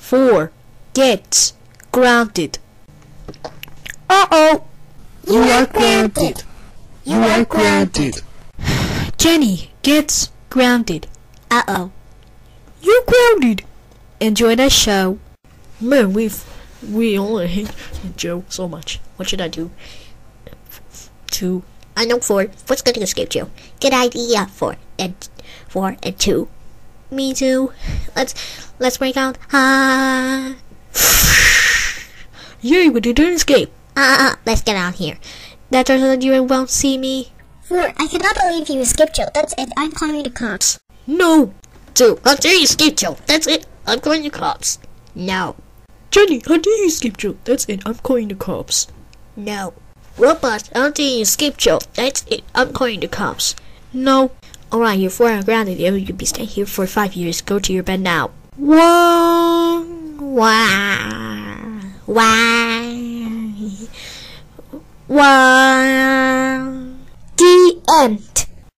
4. Gets grounded. Uh-oh! You are grounded. You are grounded. Jenny gets grounded. Uh-oh. You're grounded. Enjoy the show. Man, we only hate Joe so much. What should I do? 2. I know 4. What's going to escape Joe? Good idea. 4 and 2. Me too. Let's break out. Yay, we didn't escape. Let's get out here. That turns out you won't see me. 4. I cannot believe you escaped, Joe. That's it. I'm calling the cops. No. 2. How dare you escape, Joe? That's it. I'm calling the cops. No. Jenny, how dare you escape, Joe? That's it. I'm calling the cops. No. Robot, how dare you escape, Joe? That's it. I'm calling the cops. No. Alright, you're 4 and grounded. You'll be staying here for 5 years. Go to your bed now. 1. Why? The end.